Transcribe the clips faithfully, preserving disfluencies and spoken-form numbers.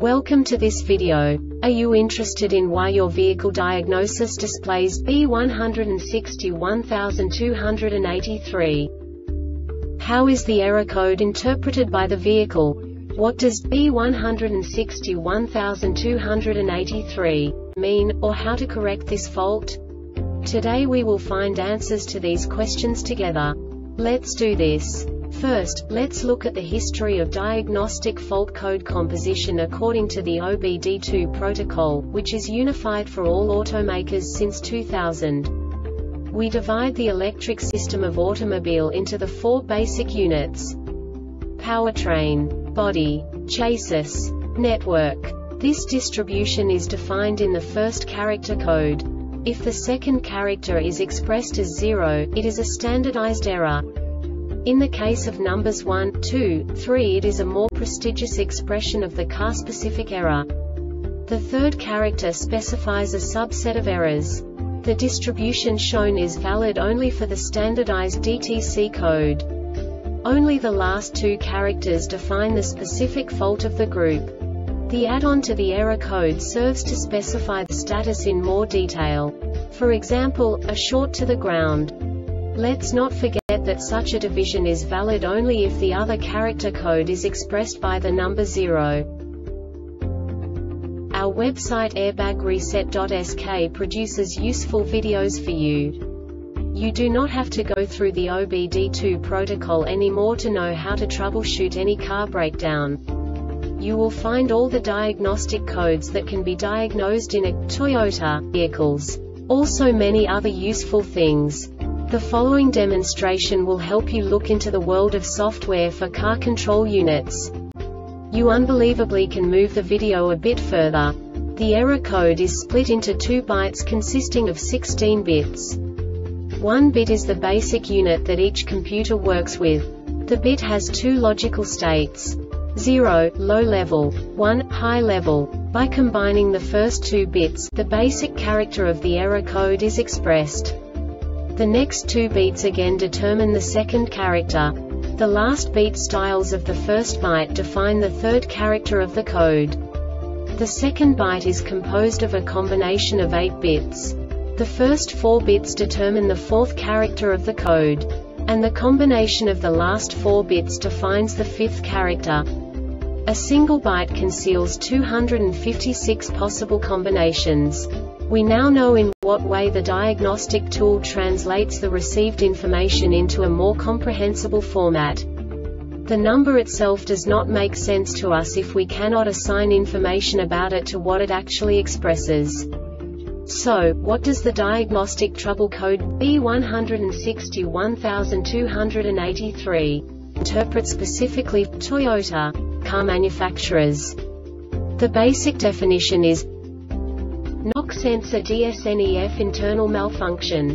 Welcome to this video. Are you interested in why your vehicle diagnosis displays B one six one two eight three? How is the error code interpreted by the vehicle? What does B one six one two eight three mean, or how to correct this fault? Today we will find answers to these questions together. Let's do this. First, let's look at the history of diagnostic fault code composition according to the O B D two protocol, which is unified for all automakers since two thousand. We divide the electric system of automobile into the four basic units: powertrain, body, chassis, network. This distribution is defined in the first character code. If the second character is expressed as zero, it is a standardized error. In the case of numbers one, two, three, it is a more prestigious expression of the car-specific error. The third character specifies a subset of errors. The distribution shown is valid only for the standardized D T C code. Only the last two characters define the specific fault of the group. The add-on to the error code serves to specify the status in more detail. For example, a short to the ground. Let's not forget that such a division is valid only if the other character code is expressed by the number zero. Our website airbag reset dot S K produces useful videos for you. You do not have to go through the O B D two protocol anymore to know how to troubleshoot any car breakdown. You will find all the diagnostic codes that can be diagnosed in a Toyota vehicles. Also many other useful things. The following demonstration will help you look into the world of software for car control units. You unbelievably can move the video a bit further. The error code is split into two bytes consisting of sixteen bits. One bit is the basic unit that each computer works with. The bit has two logical states: zero, low level, one, high level. By combining the first two bits, the basic character of the error code is expressed. The next two beats again determine the second character. The last beat styles of the first byte define the third character of the code. The second byte is composed of a combination of eight bits. The first four bits determine the fourth character of the code. And the combination of the last four bits defines the fifth character. A single byte conceals two hundred fifty-six possible combinations. We now know in what way the diagnostic tool translates the received information into a more comprehensible format. The number itself does not make sense to us if we cannot assign information about it to what it actually expresses. So, what does the diagnostic trouble code B one six one two eight three interpret specifically for Toyota car manufacturers? The basic definition is knock sensor D S N E F internal malfunction.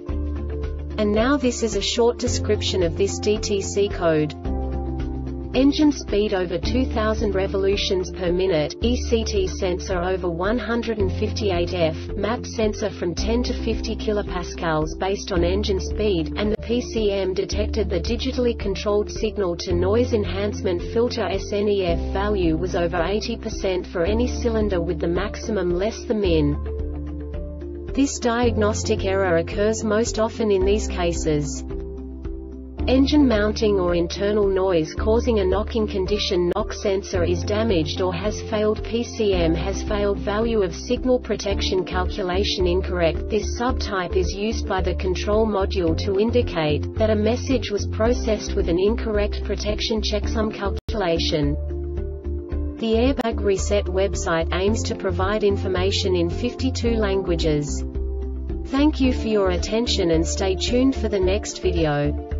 And now this is a short description of this D T C code. Engine speed over two thousand revolutions per minute, E C T sensor over one hundred fifty-eight F, map sensor from ten to fifty kilopascals based on engine speed, and the P C M detected the digitally controlled signal to noise enhancement filter S N E F value was over eighty percent for any cylinder with the maximum less the min. This diagnostic error occurs most often in these cases: engine mounting or internal noise causing a knocking condition, knock sensor is damaged or has failed, P C M has failed, value of signal protection calculation incorrect. This subtype is used by the control module to indicate that a message was processed with an incorrect protection checksum calculation. The Airbag Reset website aims to provide information in fifty-two languages. Thank you for your attention and stay tuned for the next video.